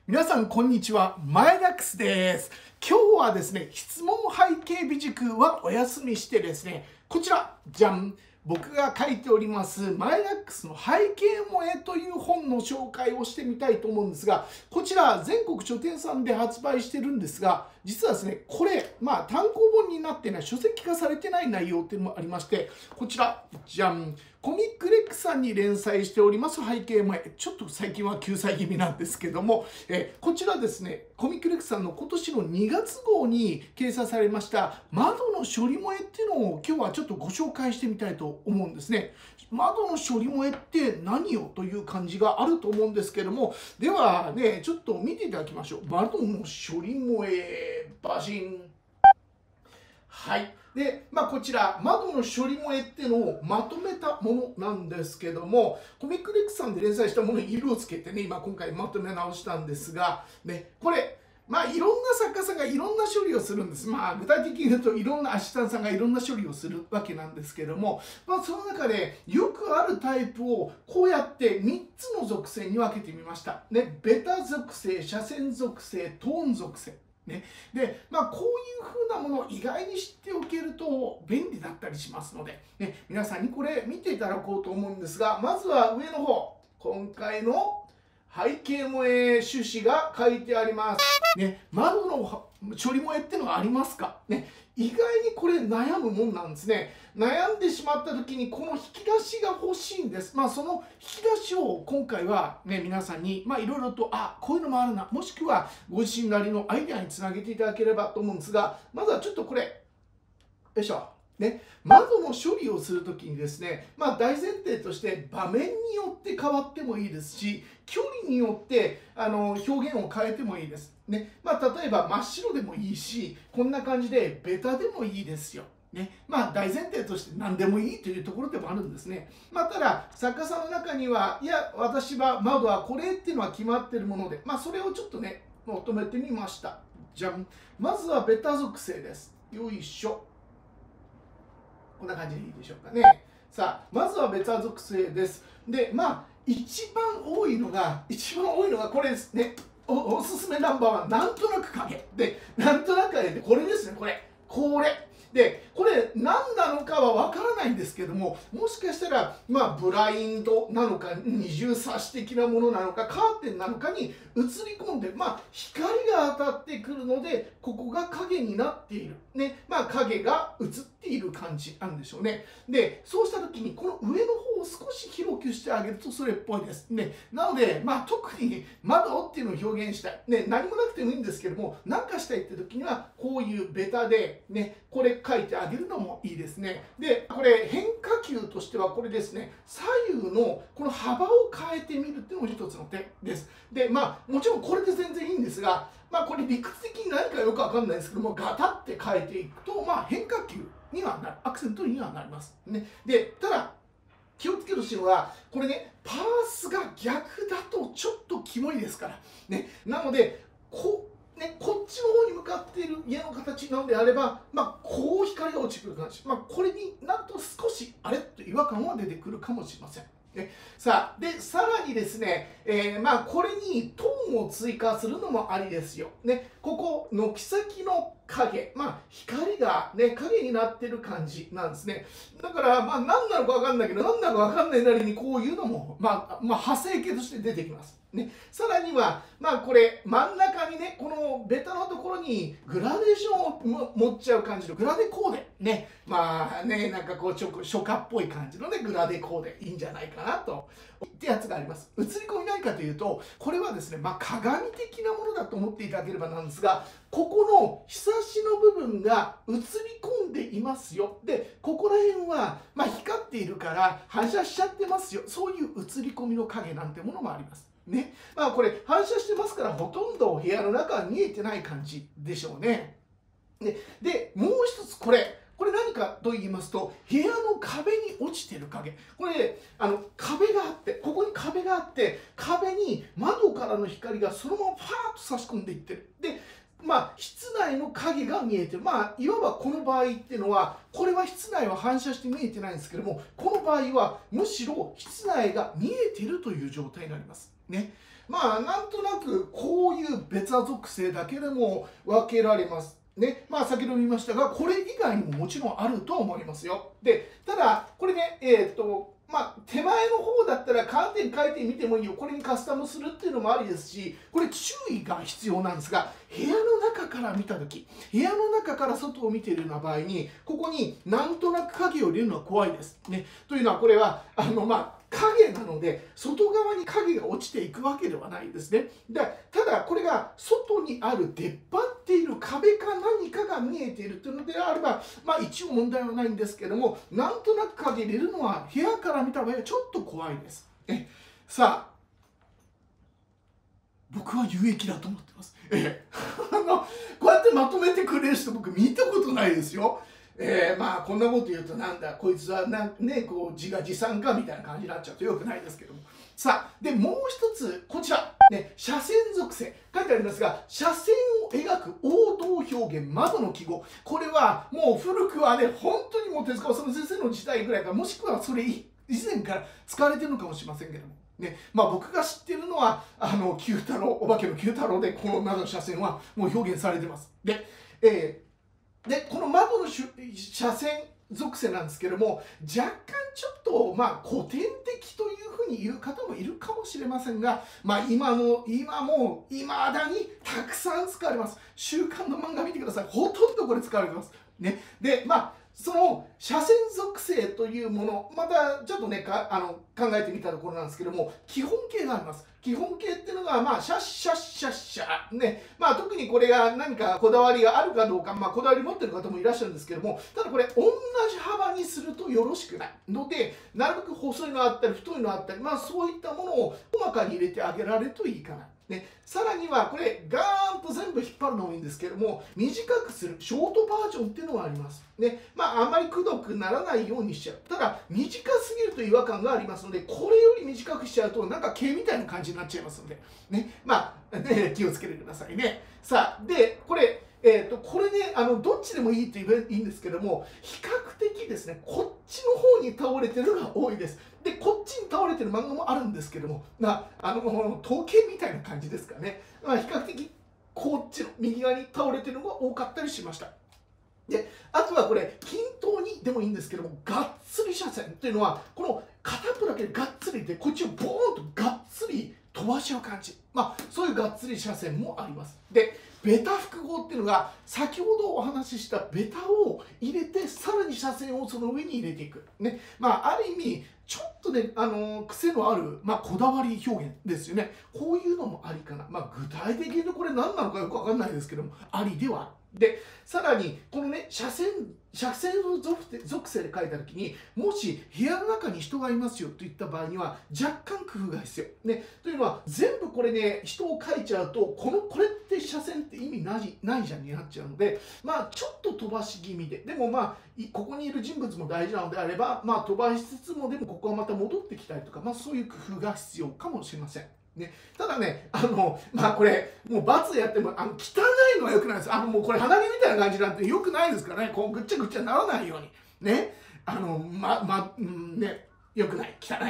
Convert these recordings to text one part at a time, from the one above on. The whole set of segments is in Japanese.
皆さんこんにちは、前田ックスです。今日はですね、質問背景美塾はお休みしてですね、こちらじゃん、僕が書いております前田ックスの背景萌えという本の紹介をしてみたいと思うんですが、こちら全国書店さんで発売してるんですが、実はですね、これ単行本になってない書籍化されてない内容っていうのもありまして、こちらじゃん、コミックレックさんに連載しております背景萌え、ちょっと最近は救済気味なんですけども、こちらですね、コミックレックさんの今年の2月号に掲載されました窓の処理萌えっていうのを今日はちょっとご紹介してみたいと思うんですね。窓の処理萌えって何よという感じがあると思うんですけども、ではね、ちょっと見ていただきましょう。窓の処理萌え、バシン。はい。で、こちら、窓の処理萌えっていうのをまとめたものなんですけども、コミックレックさんで連載したものに色をつけてね、今回まとめ直したんですが、ね、これ、いろんな作家さんがいろんな処理をするんです。具体的に言うといろんなアシスタントさんがいろんな処理をするわけなんですけども、その中でよくあるタイプをこうやって3つの属性に分けてみました。ね、ベタ属性、斜線属性、トーン属性。ね、で、こういうふうなものを意外に知っておけると便利だったりしますので、ね、皆さんにこれ見ていただこうと思うんですが、まずは上の方、今回の背景萌え趣旨が書いてあります。ね、窓の処理萌えっていうのがありますか、ね、意外にこれ悩むもんなんですね。悩んでしまった時にこの引き出しが欲しいんです。その引き出しを今回はね、皆さんにいろいろとこういうのもあるな、もしくはご自身なりのアイデアにつなげていただければと思うんですが、まずはちょっとこれよいしょ。ね、窓の処理をするときにですね、大前提として場面によって変わってもいいですし、距離によって表現を変えてもいいです。ね、例えば真っ白でもいいし、こんな感じでベタでもいいですよ。ね、大前提として何でもいいというところでもあるんですね。ただ、作家さんの中には、いや、私は窓はこれっていうのは決まってるもので、それをちょっとね、求めてみました。じゃん。まずはベタ属性です。よいしょ。こんな感じでいいでしょうかね。さあ、まずはベタ属性です。で、一番多いのがこれですね。おすすめナンバーワン、なんとなく影。で、なんとなく影で、これですね、これ。で、これ何なのかはわからないんですけども、もしかしたら、ブラインドなのか、二重差し的なものなのか、カーテンなのかに映り込んで、光が当たってくるので、ここが影になっている。ね、影が映っている感じなんでしょうね。で、そうした時に、この上の方を少し広くしてあげるとそれっぽいです。ね、なので、特に窓っていうのを表現したい。ね、何もなくてもいいんですけども、何かしたいって時には、こういうベタで、ね、これ書いてあげるのもいいですね。で、これ変化球としてはこれですね、左右のこの幅を変えてみるっていうのも一つの手です。で、もちろんこれで全然いいんですが、これ理屈的に何かよくわかんないですけども、ガタって変えていくと、変化球にはなる、アクセントにはなります。ね、で、ただ、気をつけてほしいのは、これね、パースが逆だとちょっとキモいですから。ね、なので、こっちの方に向かっている家の形なのであれば、こう光が落ちてくる感じ。これになんと少し、あれと違和感は出てくるかもしれません。さあ、で、さらにですね、これにトーンを追加するのもありですよ。ね、ここ、軒先の影、光がね、影になってる感じなんですね。だから、何なのかわかんないけど、何なのかわかんないなりにこういうのも、派生形として出てきます。ね、さらには、これ、真ん中にね、このベタのところにグラデーションを持っちゃう感じのグラデコーデ。ね、なんかこう、初夏っぽい感じのね、グラデコーデいいんじゃないかなと。ってやつがあります。映り込み何かというと、これはですね、鏡的なものだと思っていただければなんですが、ここのひさしの部分が映り込んでいますよ。で、ここら辺は、光っているから反射しちゃってますよ。そういう映り込みの影なんてものもあります。ね。これ反射してますからほとんど部屋の中は見えてない感じでしょうね。で、もう一つこれ何かと言いますと、部屋の壁に落ちてる影。これ、壁があって、ここに壁があって、壁に窓からの光がそのままパーッと差し込んでいってる。で、室内の影が見えてる。いわばこの場合っていうのは、これは室内は反射して見えてないんですけども、この場合はむしろ室内が見えてるという状態になります。ね。 まあなんとなくこういうベタ属性だけでも分けられますね。まあ先ほど見ましたが、これ以外にももちろんあると思いますよ。で、ただこれね、まあ、手前の方だったらカーテン書いてみてもいいよ、これにカスタムするっていうのもありですし、これ注意が必要なんですが、部屋の中から見たとき、部屋の中から外を見ているような場合に、ここになんとなく影を入れるのは怖いです。ね、というのは、これはまあ影なので、外側に影が落ちていくわけではないですね。ただ、これが外にある出っ張っている壁か何かが見えているというのであれば、まあ一応問題はないんですけども、なんとなく影入れるのは部屋から見た場合はちょっと怖いです。さあ、僕は有益だと思ってます。こうやってまとめてくれる人僕見たことないですよ。まあこんなこと言うとなんだこいつはこう自画自賛かみたいな感じになっちゃうとよくないですけども、さあでもう一つこちら、斜線属性書いてありますが、斜線を描く応答表現窓の記号、これはもう古くはね本当にもう手塚治虫先生の時代ぐらいか、もしくはそれ以前から使われてるのかもしれませんけどもまあ僕が知ってるのは九太郎、お化けの九太郎でこの窓の斜線はもう表現されてます。でこの窓の斜線属性なんですけども、若干ちょっとまあ古典的というふうに言う方もいるかもしれませんが、まあ今も未だにたくさん使われます。週刊の漫画見てください。ほとんどこれ使われてます。でまあその斜線属性というもの、またちょっとね考えてみたところなんですけども、基本形があります。基本形っていうのが、まあ、シャッシャッシャッシャまあ、特にこれが何かこだわりがあるかどうか、まあ、こだわり持ってる方もいらっしゃるんですけども、ただこれ、同じ幅にするとよろしくないので、なるべく細いのあったり、太いのあったり、まあ、そういったものを細かに入れてあげられるといいかな。さらにはこれガーンと全部引っ張るのもいいんですけども、短くするショートバージョンっていうのがあります。まああんまりくどくならないようにしちゃう。ただ短すぎると違和感がありますので、これより短くしちゃうとなんか毛みたいな感じになっちゃいますのでまあ気をつけてくださいね。さあでこれこれねどっちでもいいと言えばいいんですけども、比較的ですねこっちの方に倒れてるのが多いです。でこっちに倒れてる漫画もあるんですけども、統計みたいな感じですかね。まあ、比較的こっちの右側に倒れてるのが多かったりしました。であとはこれ均等にでもいいんですけども、がっつり車線というのはこの片っぽだけでがっつりでこっちをボーンとがっつり飛ばしちゃう感じ、まあそういうがっつり車線もあります。でベタ複合っていうのが先ほどお話ししたベタを入れてさらに車線をその上に入れていくまあある意味ちょっとね癖のある、まあ、こだわり表現ですよね。こういうのもありかな。まあ具体的にこれ何なのかよく分かんないですけども、ありではある。でさらにこのね斜線の属性で書いた時に、もし部屋の中に人がいますよといった場合には若干工夫が必要というのは、全部これね人を書いちゃうとこれって斜線って意味ないじゃんになっちゃうので、まあちょっと飛ばし気味で、でもまあここにいる人物も大事なのであれば、まあ飛ばしつつもでもここはまた戻ってきたりとか、まあそういう工夫が必要かもしれません。ただねまあこれもう罰やっても汚いのは良くないです。もうこれ鼻毛みたいな感じなんて良くないですからね。こうぐっちゃぐっちゃにならないように良くない、汚い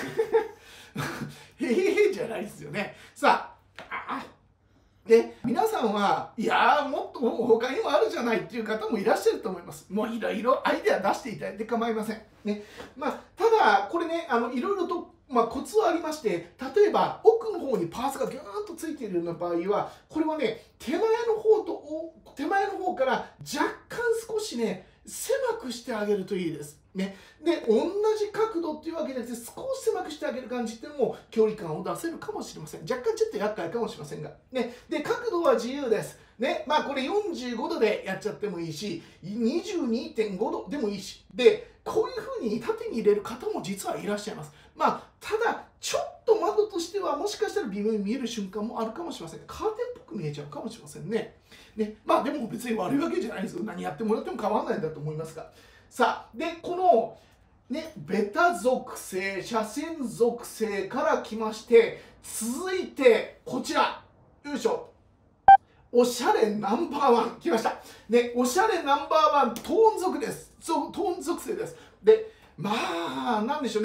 へへへじゃないですよね。さあで皆さんはいやーもっと他にもあるじゃないっていう方もいらっしゃると思います。もういろいろアイデア出していただいて構いませんまあただこれねいろいろとコツはありまして、例えば奥の方にパーツがギューンとついているような場合は、これはね手前の方から若干少しね狭くしてあげるといいですで同じ角度っていうわけじゃなくて、少し狭くしてあげる感じっていうのも距離感を出せるかもしれません。若干ちょっと厄介かもしれませんがで角度は自由ですまあこれ45度でやっちゃってもいいし、22.5 度でもいいし、でこういうふうに縦に入れる方も実はいらっしゃいます。まあただちょっと窓としてはもしかしたら微妙に見える瞬間もあるかもしれません。カーテンっぽく見えちゃうかもしれませんまあでも別に悪いわけじゃないですよ。何やってもらっても構わないんだと思いますが。さあでこのベタ属性、斜線属性から来まして、続いてこちらよいしょ、おしゃれナンバーワン来ました。おしゃれナンバーワントーン属です。トーン属性です。でまあなんでしょうね、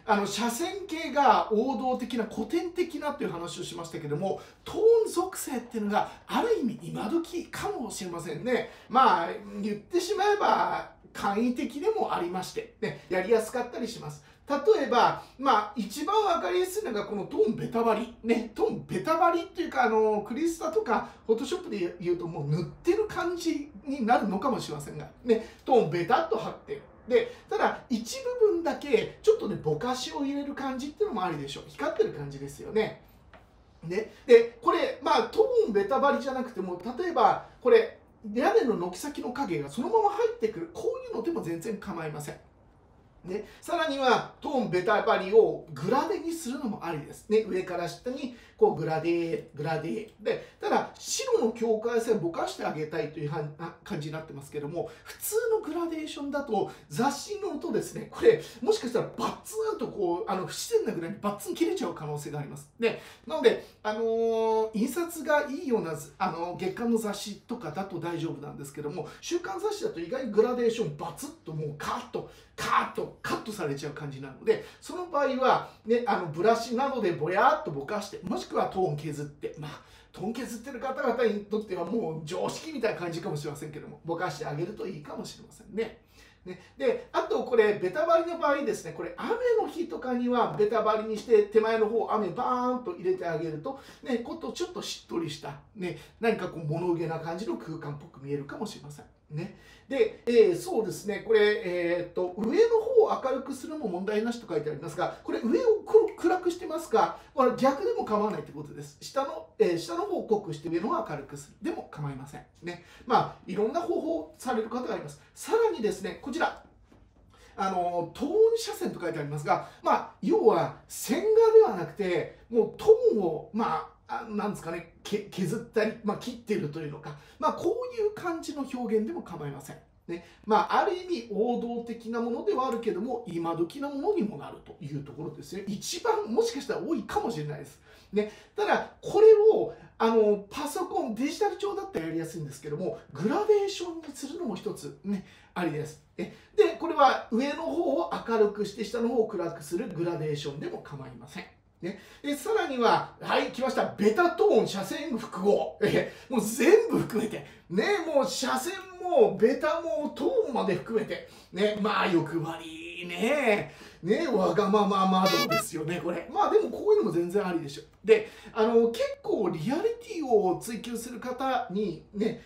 斜線形が王道的な古典的なという話をしましたけども、トーン属性っていうのがある意味今時かもしれませんね。まあ言ってしまえば簡易的でもありまして、ね、やりやすかったりします。例えば、一番分かりやすいのがこのトーンベタ貼り。ね、トーンベタ貼りっていうか、クリスタとかフォトショップで言うともう塗ってる感じになるのかもしれませんが、ね、トーンベタっと貼ってる。で、ただ一部分だけちょっとね、ぼかしを入れる感じっていうのもありでしょう。光ってる感じですよね。ね、で、これ、トーンベタ貼りじゃなくても、例えば、これ、屋根の軒先の影がそのまま入ってくる、こういうのでも全然構いません。ね、さらにはトーンベタ貼りをグラデにするのもありです。ね、上から下にこうグラデーで、ただ白の境界線をぼかしてあげたいという感じになってますけども、普通のグラデーションだと雑誌の音ですね、これもしかしたらバッツンとこう不自然なぐらいにバッツン切れちゃう可能性があります。でなので、印刷がいいような月刊の雑誌とかだと大丈夫なんですけども、週刊雑誌だと意外にグラデーションバツッともうカットされちゃう感じなので、その場合は、ね、ブラシなどでぼやっとぼかして、もしくはトーン削って、トーン削ってる方々にとってはもう常識みたいな感じかもしれませんけども、ぼかしてあげるといいかもしれませんね。で、あとこれベタ貼りの場合ですね、これ雨の日とかにはベタ貼りにして手前の方雨バーンと入れてあげると、ね、ちょっとしっとりした、ね、何かこう物憂げな感じの空間っぽく見えるかもしれません。ね、で、そうですね、これ、上の方を明るくするも問題なしと書いてありますが、これ上を暗くしてますが、これ逆でも構わないということです。下の方を濃くして上の方を明るくするでも構いません。ね、いろんな方法される方があります。さらにですね、こちら、トーン斜線と書いてありますが、要は線画ではなくて、もうトーンを、なんですかね、削ったり、切っているというのか、こういう感じの表現でも構いません。ね、ある意味王道的なものではあるけども、今時なものにもなるというところですね。一番もしかしたら多いかもしれないです。ね、ただ、これをパソコン、デジタル帳だったらやりやすいんですけども、グラデーションにするのも一つ、ね、ありです。で、これは上の方を明るくして、下の方を暗くするグラデーションでも構いません。ね、でさらには、はい、来ました、ベタトーン、斜線複合、もう全部含めて、ね、もう斜線もベタもトーンまで含めて、ね、欲張りね、わがまま窓ですよね、これ。でもこういうのも全然ありでしょ。で、結構リアリティを追求する方にね、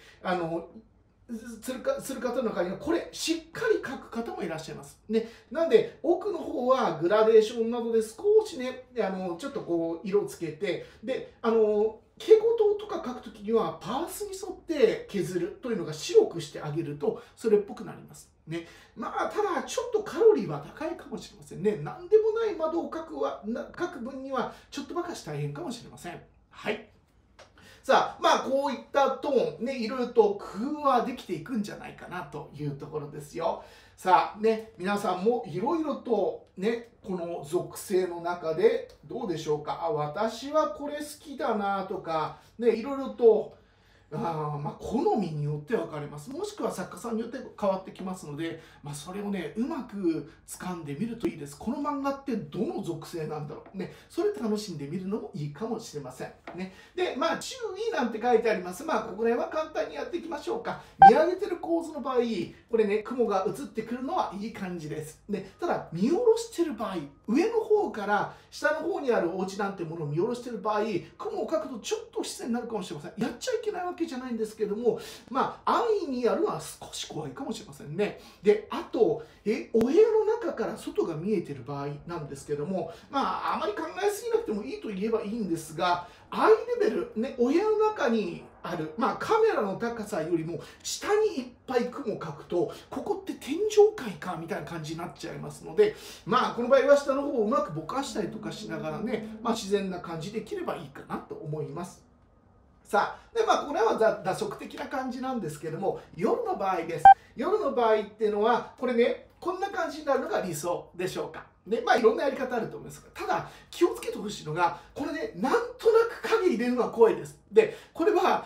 する方の中にはこれしっかり描く方もいらっしゃいます。ね、なんで奥の方はグラデーションなどで少しねちょっとこう色をつけて、で蛍光灯とか描くときにはパースに沿って削るというのが白くしてあげるとそれっぽくなります。ね、ただちょっとカロリーは高いかもしれませんね。何でもない窓を描く分にはちょっとばかし大変かもしれません。はい。さあ、こういったトーン、ね、いろいろと工夫はできていくんじゃないかなというところですよ。さあ、ね、皆さんもいろいろと、ね、この属性の中でどうでしょうか。私はこれ好きだなとか、ね、いろいろと好みによって分かれます。もしくは作家さんによって変わってきますので、それをね、うまく掴んでみるといいです。この漫画ってどの属性なんだろう。ね、それ楽しんでみるのもいいかもしれません。ね、で、注意なんて書いてあります。ここら辺は簡単にやっていきましょうか。見上げてる構図の場合、これね、雲が映ってくるのはいい感じです。ね、ただ、見下ろしてる場合、上の方から下の方にあるお家なんてものを見下ろしてる場合、雲を描くとちょっと不自然になるかもしれません。やっちゃいけないわけじゃないんですけども、安易にやるのは少し怖いかもしれませんね。で、あと、お部屋の中から外が見えてる場合なんですけども、あまり考えすぎなくてもいいと言えばいいんですが、アイレベル、ね、お部屋の中にある、カメラの高さよりも下にいっぱい雲を描くと、ここって天上界かみたいな感じになっちゃいますので、この場合は下の方をうまくぼかしたりとかしながらね、自然な感じで切ればいいかなと思います。さあ、でこれは打足的な感じなんですけども、夜の場合です。夜の場合っていうのは、これね、こんな感じになるのが理想でしょうか。ね、いろんなやり方あると思いますが、ただ気をつけてほしいのが、これね、なんとなく影入れるのは怖いです。で、これは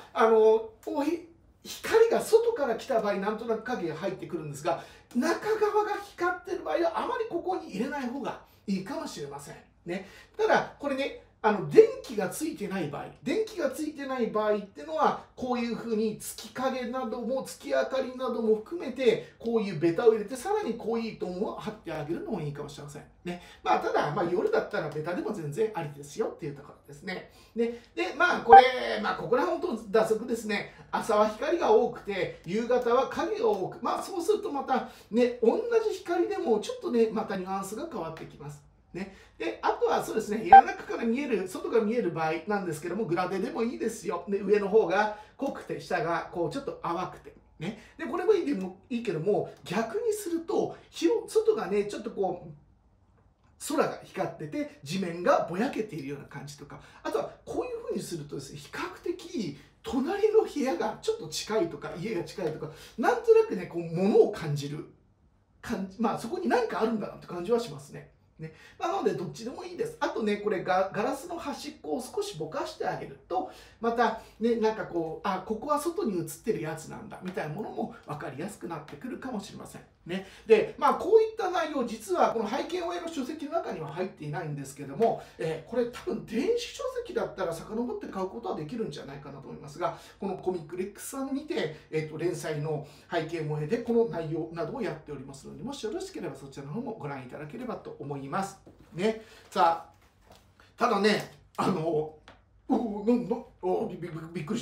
光が外から来た場合、なんとなく影が入ってくるんですが、中側が光ってる場合はあまりここに入れない方がいいかもしれません。ね。ただ、これね、電気がついてない場合っていうのは、こういうふうに月影なども、月明かりなども含めて、こういうベタを入れて、さらに濃いトーンを貼ってあげるのもいいかもしれません。ね。ただ、夜だったらベタでも全然ありですよっていうところですね。で、これ、ここら本当打足ですね。朝は光が多くて、夕方は影が多く、そうするとまた、ね、同じ光でもちょっとね、またニュアンスが変わってきます。ね、であとはそうですね、部屋の中から見える、外が見える場合なんですけども、グラデでもいいですよ。で上の方が濃くて、下がこうちょっと淡くて。ね、でこれもいいけども、逆にすると、外がね、ちょっとこう、空が光ってて、地面がぼやけているような感じとか、あとはこういうふうにするとですね、比較的、隣の部屋がちょっと近いとか、家が近いとか、なんとなくね、こう物を感じるそこに何かあるんだなって感じはしますね。ね、なのでどっちでもいいです。あとね、これガラスの端っこを少しぼかしてあげると、またね、なんかこう、ここは外に映ってるやつなんだみたいなものも分かりやすくなってくるかもしれません。ね、で、こういった内容、実はこの背景親の書籍の中には入っていないんですけども、これ多分電子書籍だったら遡って買うことはできるんじゃないかなと思いますが、このコミックレックスさんにて、連載の背景萌えでこの内容などをやっておりますので、もしよろしければそちらの方もご覧いただければと思います。ね、さあ、ただね、びっくりした。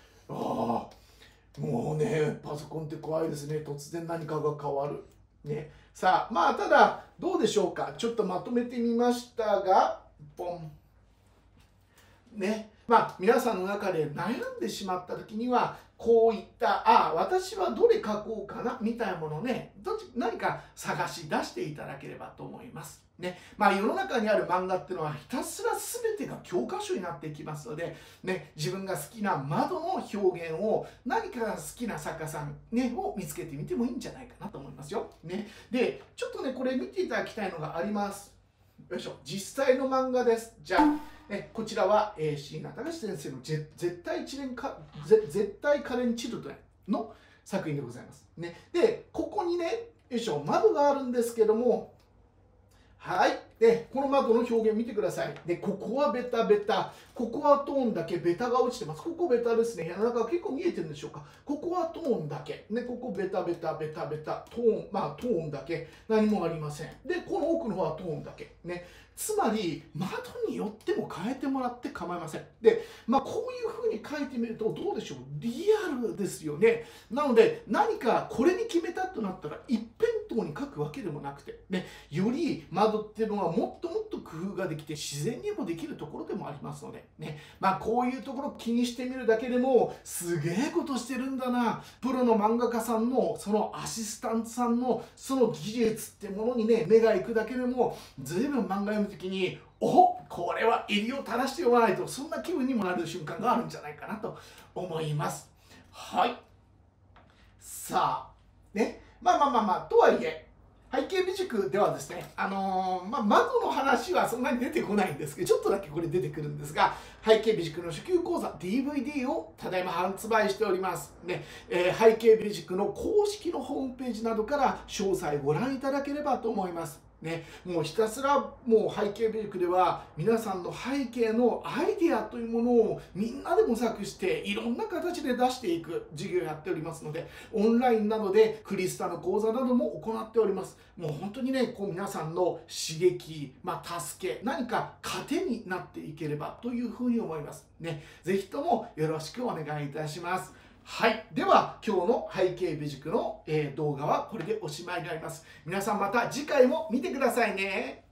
もうね、パソコンって怖いですね。突然何かが変わる。ね、さあ、ただ、どうでしょうか。ちょっとまとめてみましたが、ポン。ね、皆さんの中で悩んでしまった時には、こういった、私はどれ書こうかな、みたいなものをね、何か探し出していただければと思います。ね、世の中にある漫画っていうのはひたすら全てが教科書になっていきますので、ね、自分が好きな窓の表現を何か好きな作家さん、ね、を見つけてみてもいいんじゃないかなと思いますよ。ね、で、ちょっとね、これ見ていただきたいのがあります。よいしょ、実際の漫画です。じゃあ、こちらは、椎名隆先生の絶対カレンチルドレンの作品でございます。ね、で、ここにね、よいしょ、窓があるんですけども、はい。で、この窓の表現見てください。で、ここはベタベタ。ここはトーンだけベタが落ちてます。ここベタですね。部屋の中結構見えてるんでしょうか。ここはトーンだけ。ね、ここベタベタベタベタ。トーンだけ。何もありません。で、この奥の方はトーンだけ。ね。つまり、窓によっても変えてもらって構いません。で、こういうふうに書いてみるとどうでしょう。リアルですよね。なので、何かこれに決めたとなったら、一辺倒に書くわけでもなくて、ね、より窓っていうのはもっともっと工夫ができて、自然にもできるところでもありますので、ね、こういうところ気にしてみるだけでも、すげえことしてるんだな。プロの漫画家さんの、そのアシスタントさんの、その技術ってものにね、目が行くだけでも、ずいぶん漫画読むときに、これは襟を垂らして読まないと、そんな気分にもなる瞬間があるんじゃないかなと思います。はい。さあ、ね、とはいえ、背景美塾ではですね、窓の話はそんなに出てこないんですけど、ちょっとだけこれ出てくるんですが、背景美塾の初級講座 DVD をただいま発売しております。ね、背景美塾の公式のホームページなどから詳細ご覧いただければと思います。ね、もうひたすらもう背景美塾では皆さんの背景のアイデアというものをみんなで模索していろんな形で出していく授業をやっておりますので、オンラインなどでクリスタの講座なども行っております。もう本当にね、こう皆さんの刺激、助け、何か糧になっていければというふうに思います。ね、ぜひともよろしくお願いいたします。はい。では、今日の背景美塾の動画はこれでおしまいになります。皆さんまた次回も見てくださいね。